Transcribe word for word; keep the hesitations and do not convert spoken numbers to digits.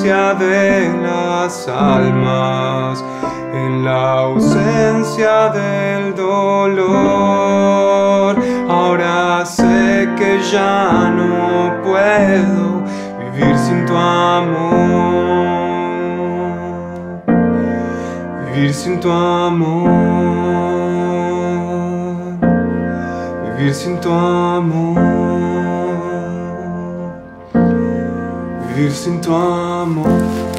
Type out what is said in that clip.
presencia de las almas, en la ausencia del dolor. Ahora sé que ya no puedo vivir sin tu amor, vivir sin tu amor, vivir sin tu amor, vivir sin tu amor.